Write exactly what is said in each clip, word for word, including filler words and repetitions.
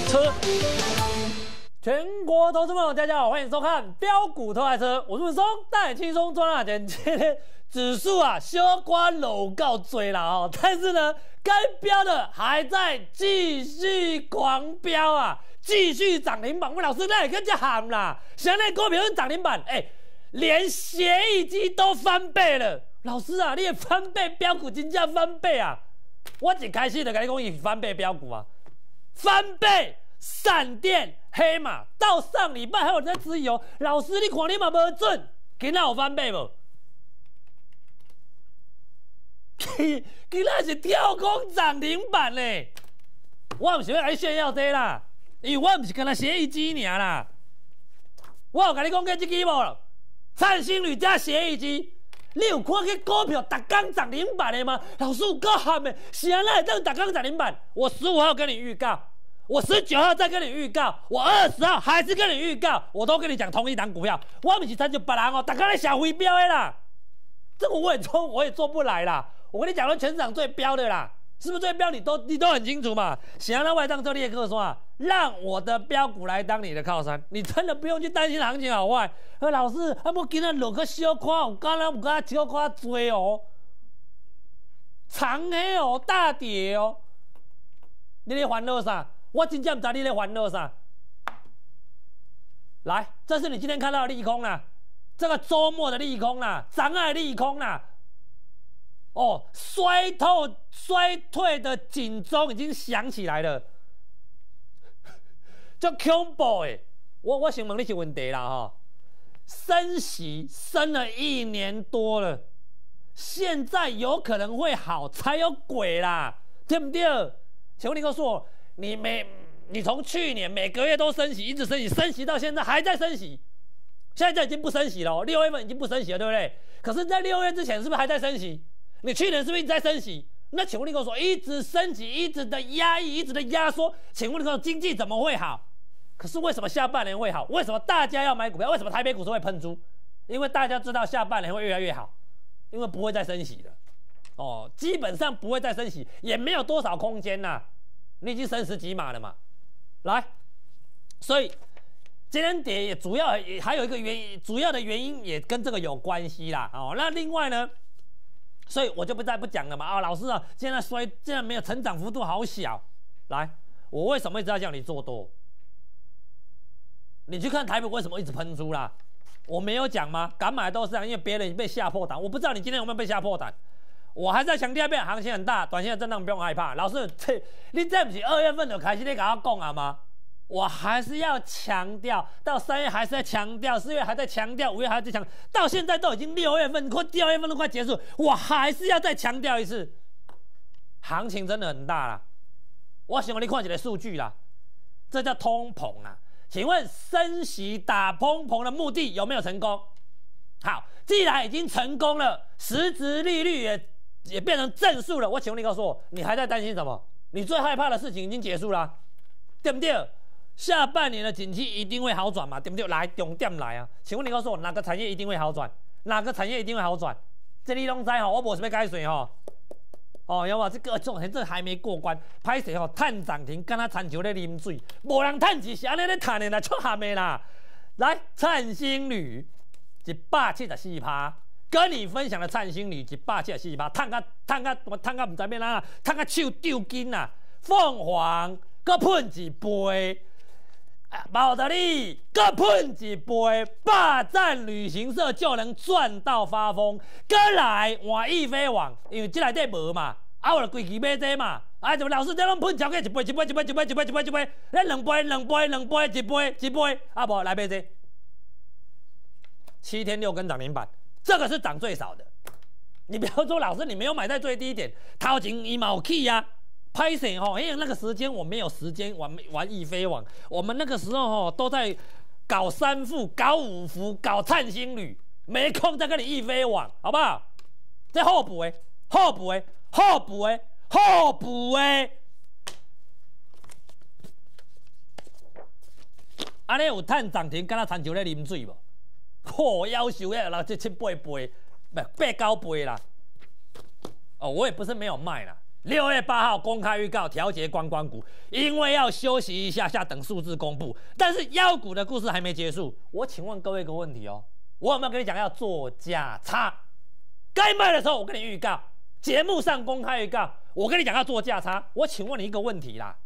车。全国投资朋友，大家好，欢迎收看标股偷来车，我是文松，带你轻松赚大钱。今天指数啊，小瓜楼告追了哦，但是呢，该飙的还在继续狂飙啊，继续涨停板。我老师那也跟着喊啦，现在股票涨停板，哎、欸，连协议机都翻倍了。老师啊，你也翻倍标股真正翻倍啊！我一开始就跟你讲，伊翻倍标股啊，翻倍。闪电黑马到上礼拜还有人在质疑哦，老师你看你嘛无准，今仔有翻倍无？今今仔是跳空涨停板嘞！我唔是要来炫耀这啦，因为我唔是跟他协议机尔啦。我有跟你讲过这支无？灿星铝加协议机，你有看去股票逐天涨停板的吗？老师有够喊的，是安那会当逐天涨停板？我十五号跟你预告。我十九号再跟你预告，我二十号还是跟你预告，我都跟你讲同一档股票，我不是参就别人哦，大家在小飞镖的啦，这个我也做我也做不来啦。我跟你讲了，全市场最标的啦，是不是最标？你都你都很清楚嘛。想让外账做列克说啊，让我的标股来当你的靠山，你真的不用去担心行情好坏。呃，老师，啊，我今天落个小块，有刚刚有刚小块追哦，长黑哦，大跌哦，你在烦恼啥？我真正不知道你在烦恼啥。来，这是你今天看到的利空啦，这个周末的利空啦，涨爱利空啦。哦，衰透衰退的警钟已经响起来了，足恐怖诶！我我想问你一个问题啦哈，升息升了一年多了，现在有可能会好才有鬼啦，对不对？请问你告诉我。你每你从去年每个月都升息，一直升息，升息到现在还在升息，现在已经不升息了、哦，六月份已经不升息了，对不对？可是，在六月之前是不是还在升息？你去年是不是一直在升息？那请问你跟我说，一直升息，一直的压抑，一直的压缩，请问你说经济怎么会好？可是为什么下半年会好？为什么大家要买股票？为什么台北股市会喷出？因为大家知道下半年会越来越好，因为不会再升息了，哦，基本上不会再升息，也没有多少空间呐、啊。你已经升十几码了嘛，来，所以今天跌也主要也还有一个原因，主要的原因也跟这个有关系啦。哦，那另外呢，所以我就不再不讲了嘛。啊、哦，老师啊，现在衰，现在没有成长幅度好小。来，我为什么一直要叫你做多？你去看台北为什么一直喷出啦？我没有讲吗？敢买都是这样，因为别人被吓破胆。我不知道你今天有没有被吓破胆。我还在强调一遍，行情很大，短线的震荡不用害怕。老师，这你这不是二月份就开始你跟我讲啊吗？我还是要强调，到三月还是在强调，四月还在强调，五月还在强调，到现在都已经六月份，快六月份都快结束，我还是要再强调一次，行情真的很大啦。我想你看一个数据啦，这叫通膨啊。请问升息打通膨的目的有没有成功？好，既然已经成功了，实质利率也。也变成正数了，我请问你告诉我，你还在担心什么？你最害怕的事情已经结束了、啊，对不对？下半年的景气一定会好转嘛，对不对？来，重点来啊！请问你告诉我，哪个产业一定会好转？哪个产业一定会好转？这你拢知吼，我无什么解释吼。哦，有无？这个重点这还没过关，歹势吼，探涨停，敢若田球咧啉水，无人探钱是安尼咧探的啦，出汗的啦。来，灿星铝一百七十四趴。跟你分享的灿星铝一百七十四趴，赚甲赚甲赚甲唔知咩啦，赚甲手丢筋啦。凤凰搁喷一杯，毛德利搁喷一杯，霸占旅行社就能赚到发疯。跟来换易飞网，因为这内底无嘛，啊我就规期买这嘛，啊怎么老师这拢喷超过一杯一杯一杯一杯一杯一杯一杯，咱两杯两杯两杯一杯一杯，啊无来买这，七天六根涨停板。这个是涨最少的，你不要说老师你没有买在最低点，头前伊嘛有起呀，拍谁吼？因为那个时间我没有时间玩玩易飞网，我们那个时候吼都在搞三副、搞五福、搞灿星铝，没空再跟你易飞网，好不好？这后补诶，后补诶，后补诶，后补诶，安尼有趁涨停，敢若田球咧啉水无？嚯，夭寿诶，六七七八倍，不八九倍啦。哦，我也不是没有卖啦， 六月八号公开预告调节观光股，因为要休息一下下，等数字公布。但是妖股的故事还没结束，我请问各位一个问题哦，我有没有跟你讲要做价差？该卖的时候我跟你预告，节目上公开预告，我跟你讲要做价差。我请问你一个问题啦，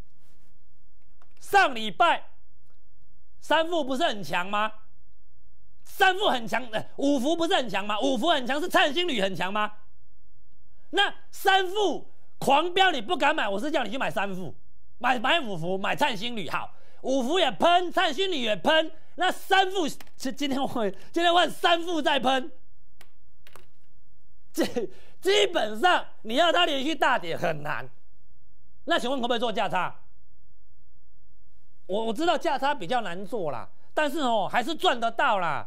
上礼拜三富不是很强吗？三富很强，呃，五福不是很强吗？五福很强是灿星旅很强吗？那三富狂飙你不敢买，我是叫你去买三富，买买五福，买灿星旅好，五福也喷，灿星旅也喷，那三富今天我今天问三富在喷，基基本上你要它连续大跌很难。那请问可不可以做价差？我我知道价差比较难做啦，但是哦还是赚得到啦。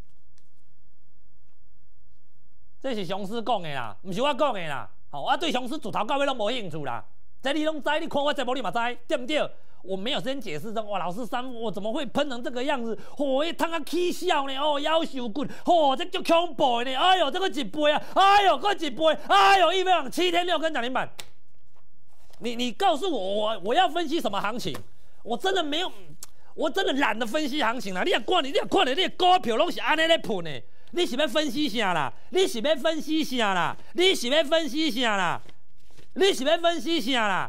这是雄狮讲的啦，不是我讲的啦。好、哦，我对雄狮主头到尾都没兴趣啦。这你拢知，你看我节目你嘛知，对不对？我没有时间解释这哇，老师三我怎么会喷成这个样子？哦，一汤啊起笑呢，哦，腰手棍，哦，这叫恐怖呢。哎呦，这个一倍啊，哎呦，这一倍，哎呦，一倍两七天六根涨停板。你你告诉我，我我要分析什么行情？我真的没有，我真的懒得分析行情啦。你也看你，你也看你，你股票拢是安尼咧喷的。你是要分析啥啦？你是要分析啥啦？你是要分析啥啦？你是要分析啥啦？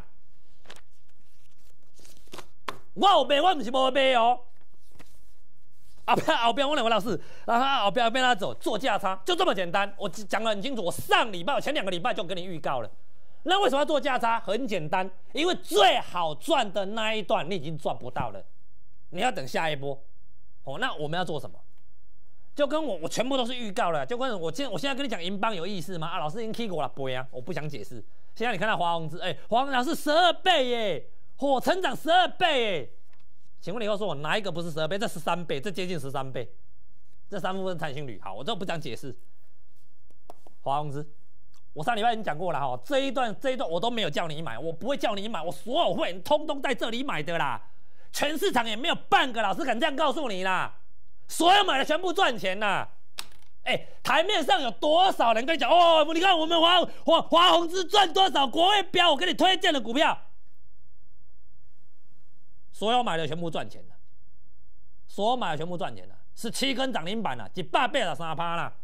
我有卖，我不是无卖哦。后边后边我两位老师，然后后边后边他走做价差，就这么简单。我讲得很清楚，我上礼拜、我前两个礼拜就跟你预告了。那为什么要做价差？很简单，因为最好赚的那一段你已经赚不到了，你要等下一波。哦，那我们要做什么？就跟我我全部都是预告了，就跟我现我现在跟你讲银邦有意思吗？啊，老师已经 K 过了杯啊，我不想解释。现在你看到华宏资，哎、欸，华宏老师十二倍耶，嚯、哦，成长十二倍耶。请问你告诉我哪一个不是十二倍？这十三倍，这接近十三倍，这三部分弹性率。好，我这不讲解释。华宏资，我上礼拜已经讲过了哈，这一段这一段我都没有叫你买，我不会叫你买，我所有会员通通在这里买的啦，全市场也没有半个老师敢这样告诉你啦。所有买的全部赚钱呐！哎、欸，台面上有多少人跟你讲哦？你看我们华华华宏资赚多少国会标，我给你推荐的股票，所有买的全部赚钱了，所有买的全部赚钱了，是七根涨停板了，一百倍了三趴啦。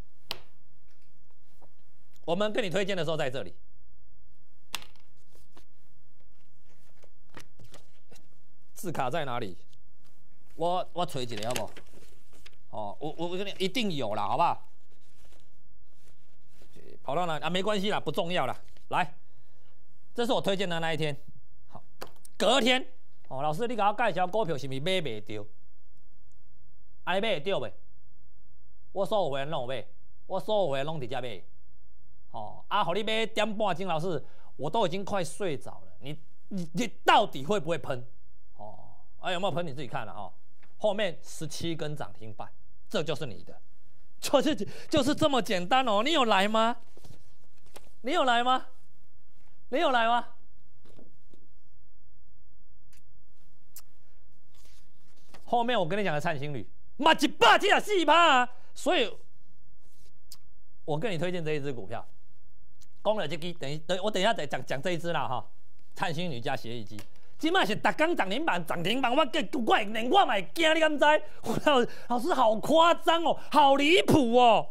我们跟你推荐的时候在这里，字卡在哪里？我我找一下好不好？哦，我我我跟你一定有啦，好不好？跑到哪啊？没关系啦，不重要啦。来，这是我推荐的那一天。好，隔天哦，老师你给我介绍股票是不是买袂到？啊，你买得到袂？我所有会员拢有买，我所有会员拢直接买。哦，啊，互你买点半钟，老师我都已经快睡着了。你你你到底会不会喷？哦，啊有没有喷你自己看了哦。后面十七根涨停板，这就是你的，就是就是这么简单哦。你有来吗？你有来吗？你有来吗？后面我跟你讲的灿星旅，嘛一百七十四趴啊！所以，我跟你推荐这一支股票，讲了这支，等一等我等一下再讲讲这一支啦哈，灿星旅加协议机。今麦是逐天涨停板，涨停板，我我连我嘛会惊，你敢知？老老师好夸张哦，好离谱哦！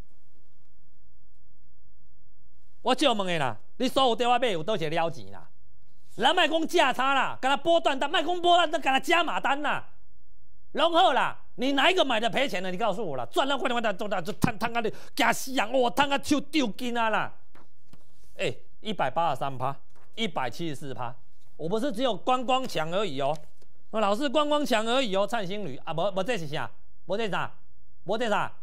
我借问的啦，你所有对我买有多少了钱啦？咱卖讲价差啦，跟他波段单，卖讲波段单，跟他加码单啦，拢好啦。你哪一个买的赔钱了？你告诉我啦，赚了快点快点，就就摊摊个你惊死人，哇，摊个手丢筋啊啦！哎、欸，一百八十三趴，一百七十四趴。我不是只有观光强而已哦，老师观光强而已哦，灿星旅啊，无无这是啥？无这啥？无这啥？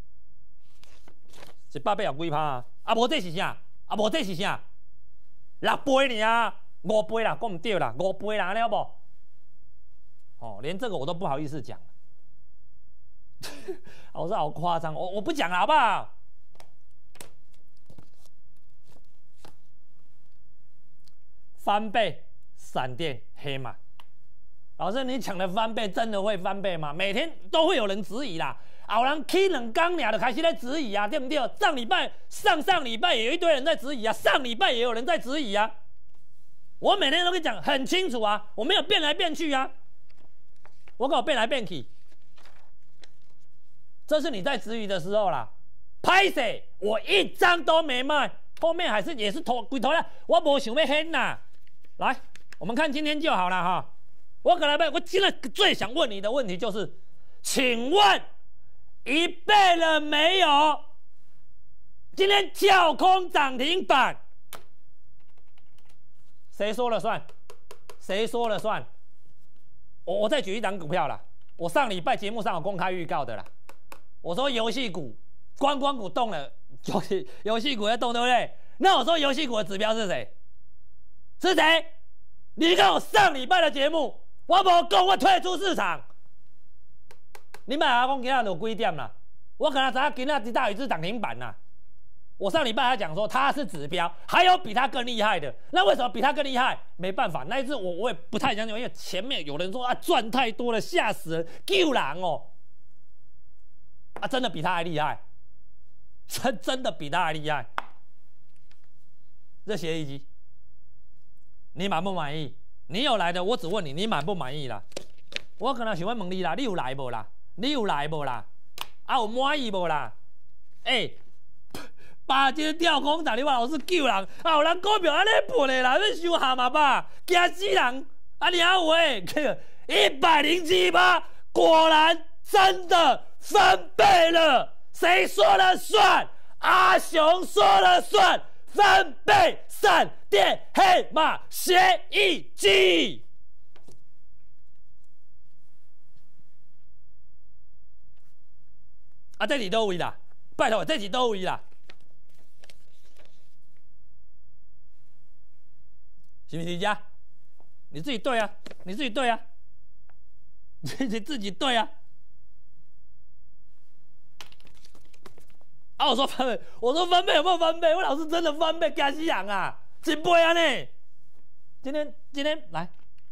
一百八十几趴啊？啊，无这是啥？啊，无这是啥？六倍尔啊，五倍啦，讲唔对啦，五倍啦，安尼好不？哦，连这个我都不好意思讲，老师好夸张，我我不讲了，好不好？翻倍。闪电黑马，老师，你抢的翻倍真的会翻倍吗？每天都会有人质疑啦。 有人起两天俩就开始在质疑啊，对不对？上礼拜、上上礼拜也有一堆人在质疑啊，上礼拜也有人在质疑啊。我每天都跟你讲很清楚啊，我没有变来变去啊，我搞变来变去。这是你在质疑的时候啦，拍谁？我一张都没卖，后面还是也是头鬼头啦，我没想要狠呐。来，我们看今天就好了哈。我可能我今天最想问你的问题就是，请问一倍了没有？今天跳空涨停板，谁说了算？谁说了算？我我再举一档股票啦，我上礼拜节目上有公开预告的啦。我说游戏股、观光股动了，游戏游戏股在动，对不对？那我说游戏股的指标是谁？是谁？你看我上礼拜的节目，我无讲我退出市场。你买阿公今仔就几点啦？我可能知道今仔大宇是涨停板啦。我上礼拜还讲说它是指标，还有比它更厉害的。那为什么比它更厉害？没办法，那一次我我也不太相信，因为前面有人说啊赚太多了，吓死人，救人哦。啊，真的比他还厉害，真真的比他还厉害。这协议机，你满不满意？你有来的，我只问你，你满不满意啦？我可能想问问你啦，你有来无啦？你有来无啦？啊，有满意无啦？哎、欸，把这跳空涨，你话老师救人，啊，有人股票安尼喷的啦，要收下嘛吧？惊死人！啊，你还有诶，一百零七趴，果然真的。翻倍了，谁说了算？阿雄说了算，翻倍闪电黑马协议机。啊，这是倒位啦？拜托，这是倒位啦？是不是家？你自己对啊，你自己对啊，你自己对啊。啊！我说翻倍，我说翻倍有没有翻倍？我老师真的翻倍，惊死人啊！真倍啊呢！今天今天来，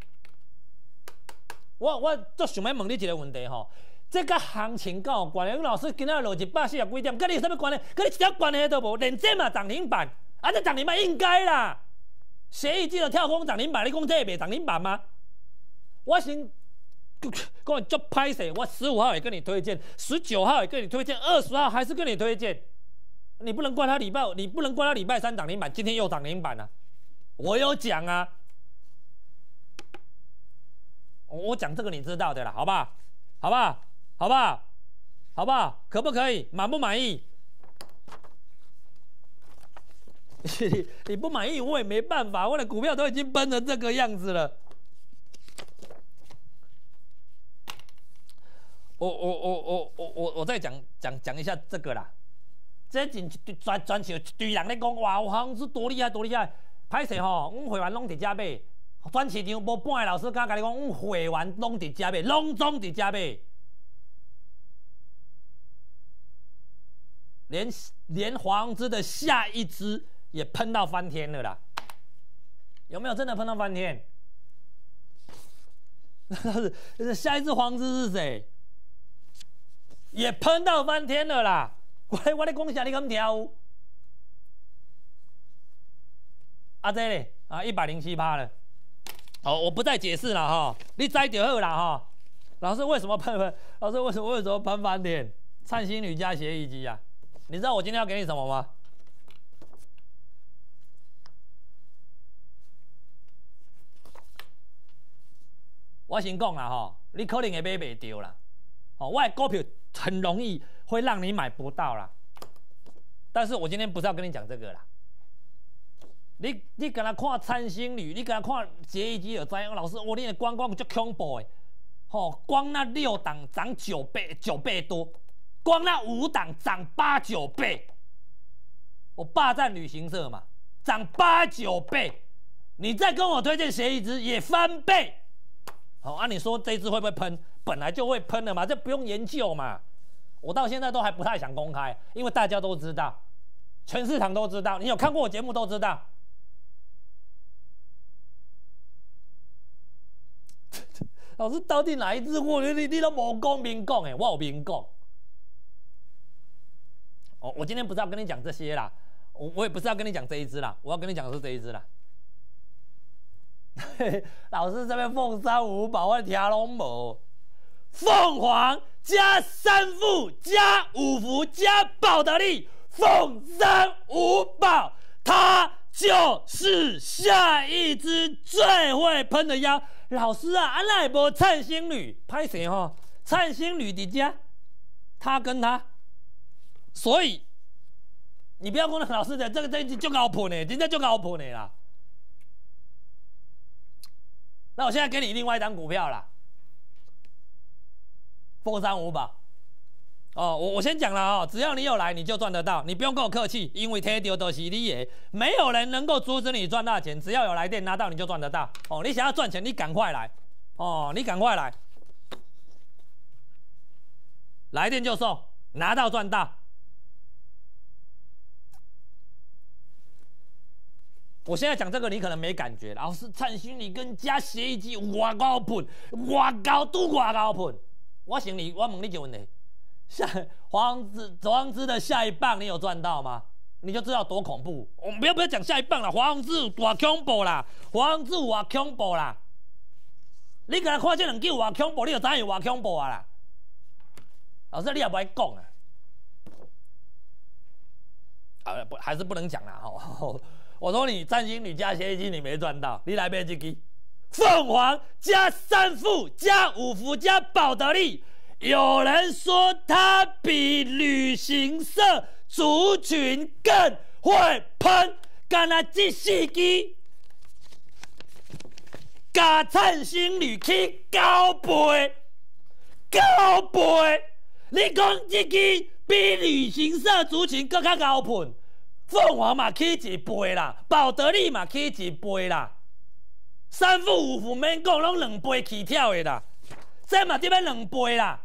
我我就想要问你一个问题吼，这个行情跟有关系？老师今仔落一百四十几点，跟你有什么关系？跟你一条关系都无，连这嘛涨停板，啊这涨停板应该啦。协议机的跳空涨停板，你讲这袂涨停板吗？我先。跟我就拍谁？我十五号也跟你推荐，十九号也跟你推荐，二十号还是跟你推荐。你不能怪他礼拜，你不能怪他礼拜三涨停板，今天又涨停板了、啊。我有讲啊，我讲这个你知道的啦，好不好？好不好？好不好？好不好？可不可以？满不满意？你你不满意，我也没办法，我的股票都已经崩成这个样子了。我我我我我我我再讲讲讲一下这个啦，这真专专像一堆人咧讲，哇，航是多厉害多厉害，歹势吼，阮会员拢伫遮买，专市场无半个老师敢甲你讲，阮会员拢伫遮买，拢总伫遮买，连连华航资的下一支也喷到翻天了啦，有没有真的喷到翻天？下一支华航资是谁？也喷到翻天了啦！我我咧讲啥，你敢听？啊这咧啊一百零七趴了，好，我不再解释了哈，你知就好啦哈。老师为什么喷喷？老师为什么为什么喷翻天？灿星铝加协议机啊！你知道我今天要给你什么吗？我先讲啦哈，你可能会买袂到啦。哦，我的股票很容易会让你买不到啦。但是我今天不是要跟你讲这个啦。你你跟他看灿星铝，你跟他看协议机就知影，老师，我你的观光就恐怖的，吼、哦，光那六档涨九倍，九倍多，光那五档涨八九倍。我霸占旅行社嘛，涨八九倍，你再跟我推荐协议支也翻倍。好、哦，按、啊、你说这一支会不会喷？本来就会喷的嘛，这不用研究嘛。我到现在都还不太想公开，因为大家都知道，全市场都知道，你有看过我节目都知道。老师到底哪一支货？你你都无讲明讲诶，我有明讲。 哦，我今天不是要跟你讲这些啦，我我也不是要跟你讲这一支啦，我要跟你讲的是这一支啦。老师这边凤山五宝我听拢无，凤凰加三副加五福加宝得利，凤山五宝，它就是下一支最会喷的妖。老师啊，安那无灿星女，拍谁哈？灿星女的家，他跟他，所以你不要跟老师讲这个这一支就高喷的，真的就高喷的啦。那我现在给你另外一张股票啦，凤山五宝。哦，我我先讲了哦，只要你有来，你就赚得到，你不用跟我客气，因为贴丢都是你的，没有人能够阻止你赚大钱，只要有来电拿到，你就赚得到。哦，你想要赚钱，你赶快来，哦，你赶快来，来电就送，拿到赚到。我现在讲这个，你可能没感觉，老师灿星你跟加协议机外高喷，外高都外高喷，我想你，我问你一个问题。下黄之黄之的下一棒，你有赚到吗？你就知道多恐怖。我们不要不要讲下一棒了，黄之多恐怖啦，黄之多恐怖啦。你给他看这两句多恐怖，你就知影多恐怖啊啦。老师，你也不爱讲啊？啊，不还是不能讲啦吼。我说你占星女加协议金你没赚到，你来买这支凤凰加三副加五福加宝得利。有人说他比旅行社族群更会喷，干那这四支，加灿星旅去高倍，高倍。你讲这支比旅行社族群更较高喷，凤凰嘛起一倍啦，宝得利嘛起一倍啦，三副五福免讲，拢两倍起跳的啦，这嘛得要两倍啦。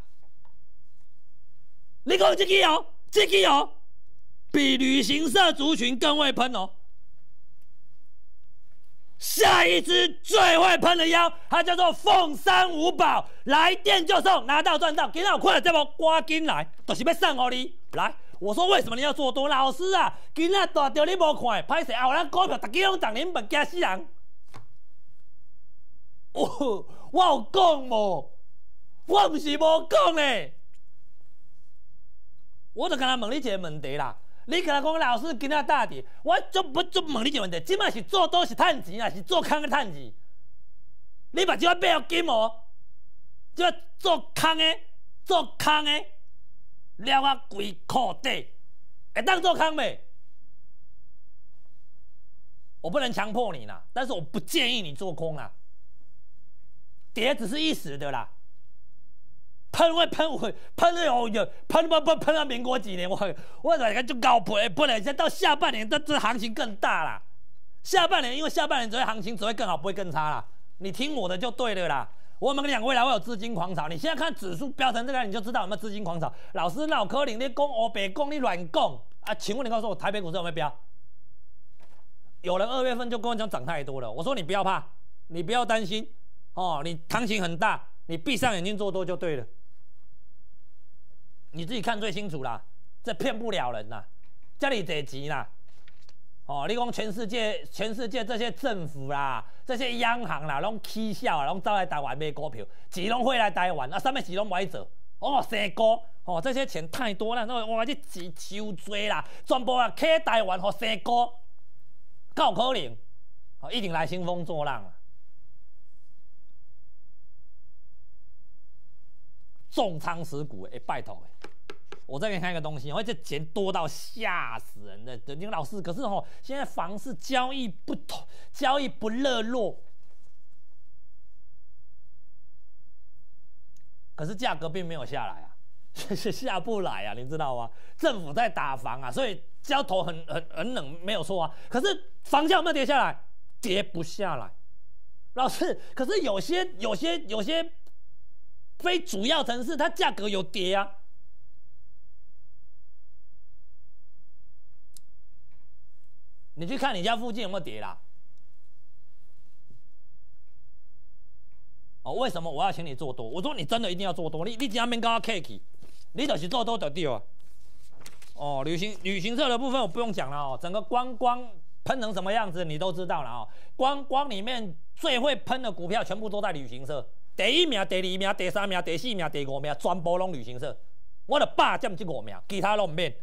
你讲这支哦，这支哦，比旅行社族群更会喷哦。下一支最会喷的妖，它叫做凤山五宝，来电就送，拿到赚到。今天有看到这无？赶紧来，就是要送给你。来，我说为什么你要做多？老师啊，今天大条你无看，歹势后咱股票大家拢涨零本，惊死人。哦，我有讲无？我不是无讲呢。我就跟他问你一个问题啦，你跟他讲老师今仔大跌，我就不就问你一个问题，即摆是做多是趁钱啊，是做空的趁钱？你目睭要买金无？即摆做空的，做空的，了啊规裤底，会当做空袂？我不能强迫你啦，但是我不建议你做空啦，跌只是一时的啦。喷会喷会喷了有有喷不不喷到民国几年？我我感觉就高喷喷了，现在到下半年，这这行情更大啦。下半年因为下半年只会行情只会更好，不会更差啦。你听我的就对了啦。我们两个未来会有资金狂潮，你现在看指数飙成这个，你就知道有没有资金狂潮。老师脑壳里你讲欧北讲你乱讲啊？请问你告诉我，台北股市有没有飙？有人二月份就跟我讲涨太多了，我说你不要怕，你不要担心哦，你行情很大，你闭上眼睛做多就对了。你自己看最清楚啦，这骗不了人啦，这里得钱啦。哦，你讲全世界，全世界这些政府啦，这些央行啦，拢起笑啦，拢走来台湾买股票，钱拢会来台湾，啊，什么事拢不爱做。哦，生股，哦，这些钱太多了，那哇，这钱超多啦，全部啊，开台湾和生股，够可能，哦，一定来兴风作浪啊。重仓持股，哎、欸，拜托哎，我再给你看一个东西，哦，这钱多到吓死人的。你老师，可是哦，现在房市交易不同，交易不热络，可是价格并没有下来啊，下不来啊，你知道吗？政府在打房啊，所以交投很很很冷，没有错啊。可是房价有没有跌下来？跌不下来。老师，可是有些有些有些。非主要城市，它价格有跌啊。你去看你家附近有没有跌啦？哦，为什么我要请你做多？我说你真的一定要做多，你你只要免跟我客气，你就是做多就对啊。 哦，旅行旅行社的部分我不用讲了哦，整个观光喷成什么样子你都知道了哦。观光里面最会喷的股票全部都在旅行社，第一名、第二名、第三名、第四名、第五名，全部拢旅行社。我就霸占这五名，其他都唔免。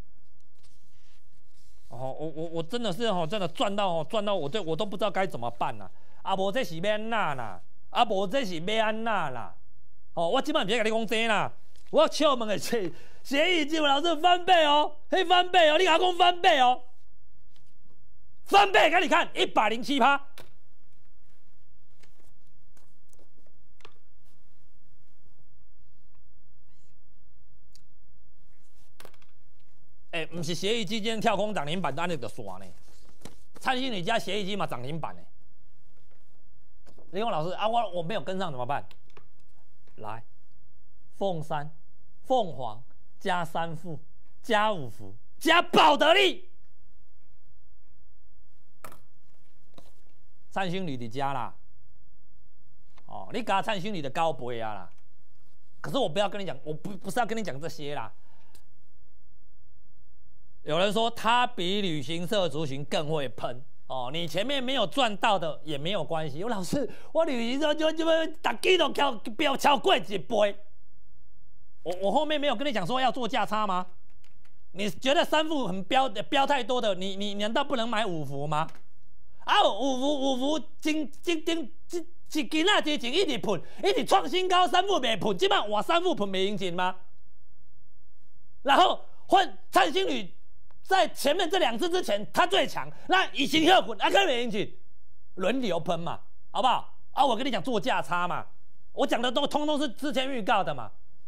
哦，我我我真的是哦，真的赚到哦，赚到我这我都不知道该怎么办啦。啊，无这是要安那啦，啊，无这是要安那啦。哦，我今晚唔是跟你讲这啦，我敲门的是协议基本老师翻倍哦，嘿翻倍哦，你阿讲翻倍哦，翻倍给你看，一百零七趴。哎、欸，不是协议基今天跳空涨停板，安尼就算呢。灿星你家协议基嘛涨停板呢。李勇老师啊，我我没有跟上怎么办？来，凤山、凤凰加三富加五福加宝得利，灿星你的家啦。哦，你加灿星你的高杯啊啦。可是我不要跟你讲，我不不是要跟你讲这些啦。有人说他比旅行社族群更会喷哦，你前面没有赚到的也没有关系。我老师，我旅行社就就打几都敲标超过一杯。我我后面没有跟你讲说要做价差吗？你觉得三副很标标太多的，你你难道不能买五福吗？啊，五福五福今今今今今今仔之前一直喷，一直创新高，三副没喷，今晚我三副喷没赢钱吗？然后换灿星旅。在前面这两次之前，他最强。那以前鹤滚啊，可以引起轮流喷嘛，好不好？啊，我跟你讲做价差嘛，我讲的都通通是之前预告的嘛。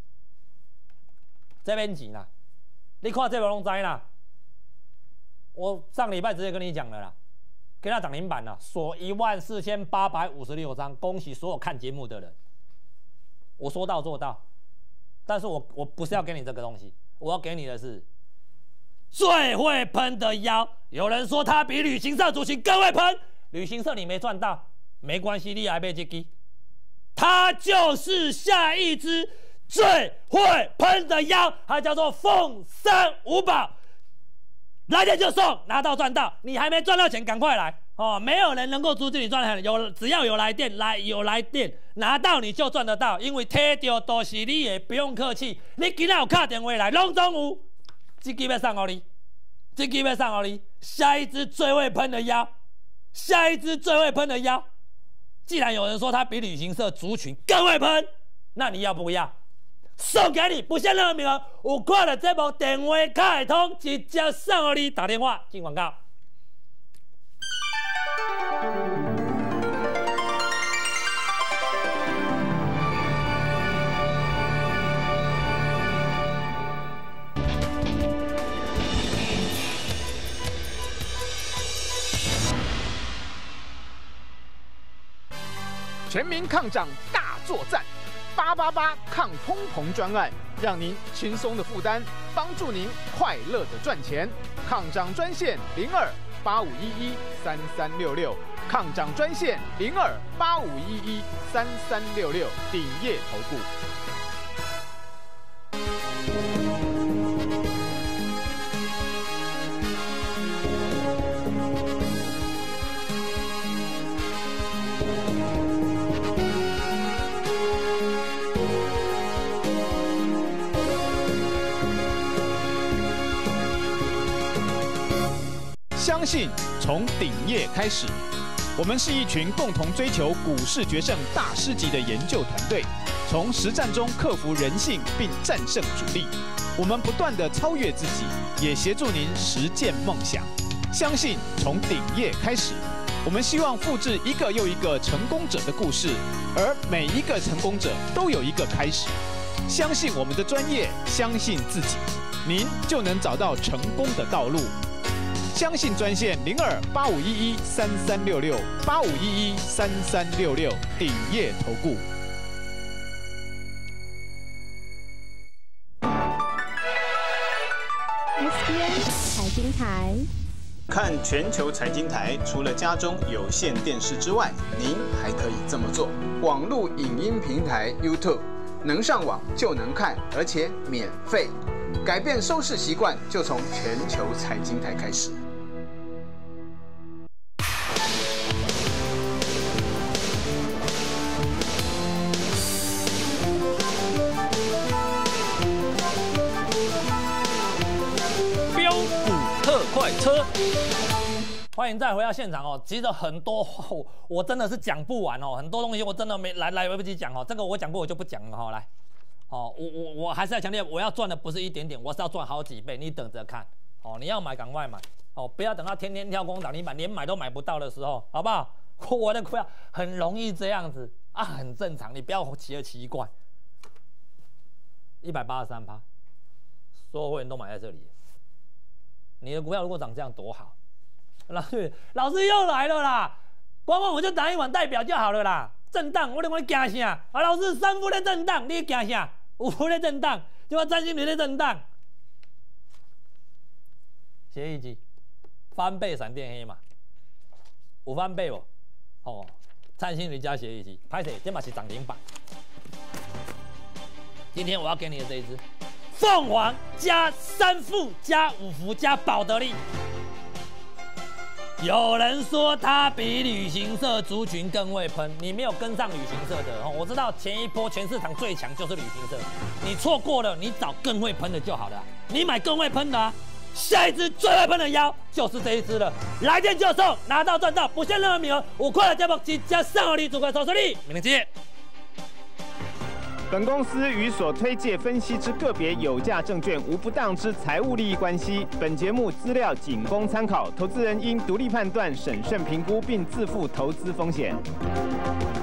这边挤啦，你看这边拢知啦。我上礼拜直接跟你讲了啦，给他涨停板了，锁一万四千八百五十六张，恭喜所有看节目的人。我说到做到，但是我我不是要给你这个东西，我要给你的是。最会喷的妖，有人说他比旅行社族群更会喷。旅行社你没赚到，没关系，你还被这支，他就是下一只最会喷的妖，它叫做凤山五宝，来电就送，拿到赚到。你还没赚到钱，赶快来哦！没有人能够阻止你赚钱，有只要有来电，来有来电拿到你就赚得到，因为摕到都是你的，不用客气。你今仔有打电话来，拢总有。这支要送给你，这支要送给你，下一只最会喷的妖，下一只最会喷的妖。既然有人说他比旅行社族群更会喷，那你要不要？送给你，不限任何名额。有看了这部电话卡会通，直接送给你。打电话进广告。 全民抗涨大作战，八八八抗通膨专案，让您轻松的负担，帮助您快乐的赚钱。抗涨专线零二八五一一三三六六，抗涨专线零二八五一一三三六六，鼎业投顾。相信从鼎业开始，我们是一群共同追求股市决胜大师级的研究团队，从实战中克服人性并战胜主力。我们不断地超越自己，也协助您实践梦想。相信从鼎业开始，我们希望复制一个又一个成功者的故事，而每一个成功者都有一个开始。相信我们的专业，相信自己，您就能找到成功的道路。相信专线零二八五一一三三六六八五一一三三六六，鼎业投顾。 S B N 财经台， 看全球财经台，除了家中有线电视之外，您还可以这么做：网络影音平台 YouTube， 能上网就能看，而且免费。 改变收视习惯，就从全球财经台开始。 标股特快车，欢迎再回到现场哦。其实很多话我我真的是讲不完哦，很多东西我真的没来来不及讲哦。这个我讲过，我就不讲了哈、哦。来。哦，我我我还是要强调，我要赚的不是一点点，我是要赚好几倍。你等着看，哦，你要买赶快买，哦，不要等到天天跳空涨停板，连买都买不到的时候，好不好？我的股票很容易这样子啊，很正常，你不要奇了奇怪。一百八十三趴，所有会员都买在这里，你的股票如果涨这样多好。老师，老师又来了啦，光光我就打一碗代表就好了啦。震荡，我连我惊啥？啊，老师三伏在震荡，你惊啥？五伏在震荡，就要占星你在震荡。协议机翻倍闪电黑嘛，有翻倍不？哦，占星你加协议机，拍谁？这嘛是涨停板。今天我要给你的这一支，凤凰加三富加五福加宝得利。有人说它比旅行社族群更会喷，你没有跟上旅行社的哦。我知道前一波全市场最强就是旅行社，你错过了，你找更会喷的就好了。你买更会喷的啊，下一支最会喷的妖就是这一支了。来电就送，拿到赚到，不限任何名额，五块的节目即将上合理主管手势力，明天见。 本公司与所推介分析之个别有价证券无不当之财务利益关系。本节目资料仅供参考，投资人应独立判断、审慎评估，并自负投资风险。